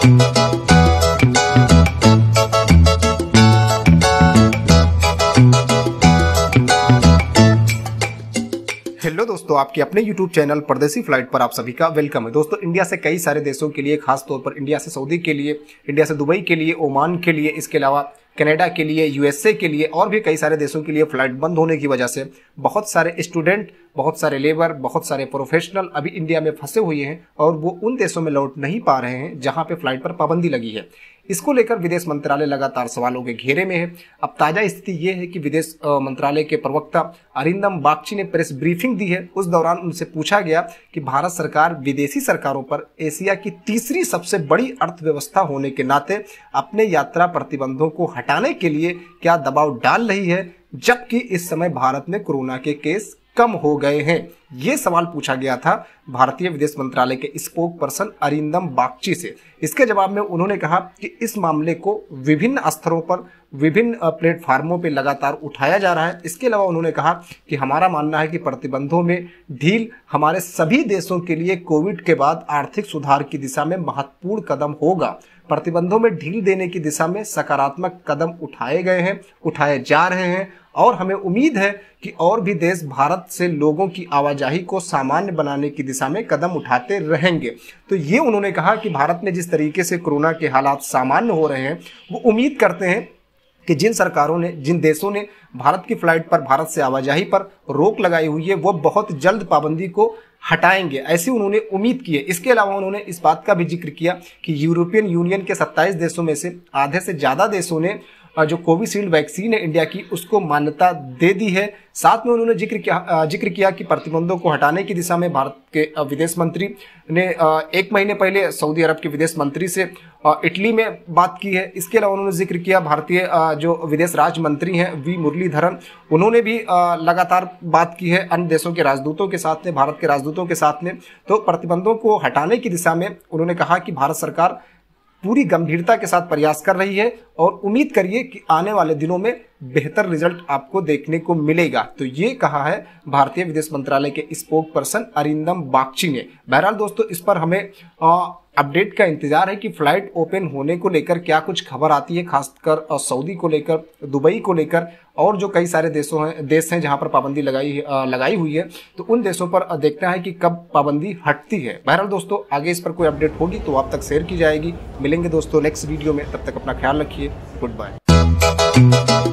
Hello दोस्तों, आपके अपने YouTube चैनल परदेसी फ्लाइट पर आप सभी का वेलकम है। दोस्तों, इंडिया से कई सारे देशों के लिए, खास तौर पर इंडिया से सऊदी के लिए, इंडिया से दुबई के लिए, ओमान के लिए, इसके अलावा कनाडा के लिए, यूएसए के लिए और भी कई सारे देशों के लिए फ्लाइट बंद होने की वजह से बहुत सारे स्टूडेंट, बहुत सारे लेबर, बहुत सारे प्रोफेशनल अभी इंडिया में फंसे हुए हैं और वो उन देशों में लौट नहीं पा रहे हैं जहां पे फ्लाइट पर पाबंदी लगी है। इसको लेकर विदेश मंत्रालय लगातार सवालों के घेरे में है। अब ताजा स्थिति ये है कि विदेश मंत्रालय के प्रवक्ता अरिंदम बागची ने प्रेस ब्रीफिंग दी है। उस दौरान उनसे पूछा गया कि भारत सरकार विदेशी सरकारों पर एशिया की तीसरी सबसे बड़ी अर्थव्यवस्था होने के नाते अपने यात्रा प्रतिबंधों को हटाने के लिए क्या दबाव डाल रही है, जबकि इस समय भारत में कोरोना के केस कम हो गए हैं। ये सवाल पूछा गया था भारतीय विदेश मंत्रालय के स्पोक पर्सन अरिंदम बागची से। इसके जवाब में उन्होंने कहा कि इस मामले को विभिन्न स्तरों पर, विभिन्न प्लेटफार्मों पर लगातार उठाया जा रहा है। इसके अलावा उन्होंने कहा कि हमारा मानना है कि प्रतिबंधों में ढील हमारे सभी देशों के लिए कोविड के बाद आर्थिक सुधार की दिशा में महत्वपूर्ण कदम होगा। प्रतिबंधों में ढील देने की दिशा में सकारात्मक कदम उठाए गए हैं, उठाए जा रहे हैं और हमें उम्मीद है कि और भी देश भारत से लोगों की आवाजाही को सामान्य बनाने की दिशा में कदम उठाते रहेंगे। तो ये उन्होंने कहा कि भारत में जिस तरीके से कोरोना के हालात सामान्य हो रहे हैं, वो उम्मीद करते हैं कि जिन सरकारों ने, जिन देशों ने भारत की फ्लाइट पर, भारत से आवाजाही पर रोक लगाई हुई है, वो बहुत जल्द पाबंदी को हटाएंगे, ऐसी उन्होंने उम्मीद की है। इसके अलावा उन्होंने इस बात का भी जिक्र किया कि यूरोपियन यूनियन के 27 देशों में से आधे से ज़्यादा देशों ने जो कोविशील्ड वैक्सीन है इंडिया की, उसको मान्यता दे दी है। साथ में उन्होंने जिक्र किया कि प्रतिबंधों को हटाने की दिशा में भारत के विदेश मंत्री ने 1 महीने पहले सऊदी अरब के विदेश मंत्री से इटली में बात की है। इसके अलावा उन्होंने जिक्र किया भारतीय जो विदेश राज्य मंत्री हैं वी मुरलीधरन, उन्होंने भी लगातार बात की है अन्य देशों के राजदूतों के साथ में, भारत के राजदूतों के साथ में। तो प्रतिबंधों को हटाने की दिशा में उन्होंने कहा कि भारत सरकार पूरी गंभीरता के साथ प्रयास कर रही है और उम्मीद करिए कि आने वाले दिनों में बेहतर रिजल्ट आपको देखने को मिलेगा। तो ये कहा है भारतीय विदेश मंत्रालय के स्पोक पर्सन अरिंदम बागची ने। बहरहाल दोस्तों, इस पर हमें अपडेट का इंतजार है कि फ्लाइट ओपन होने को लेकर क्या कुछ खबर आती है, खासकर सऊदी को लेकर, दुबई को लेकर और जो कई सारे देश हैं जहां पर पाबंदी लगाई हुई है। तो उन देशों पर देखना है कि कब पाबंदी हटती है। बहरहाल दोस्तों, आगे इस पर कोई अपडेट होगी तो आप तक शेयर की जाएगी। मिलेंगे दोस्तों नेक्स्ट वीडियो में, तब तक अपना ख्याल रखिए। Good bye.